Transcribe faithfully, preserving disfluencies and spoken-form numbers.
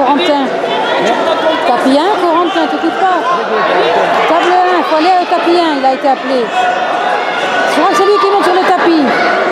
Corentin. Tapis un, Corentin, t'écoutes pas. Table un, il faut aller au tapis un, il a été appelé. Je crois que c'est lui qui monte sur le tapis.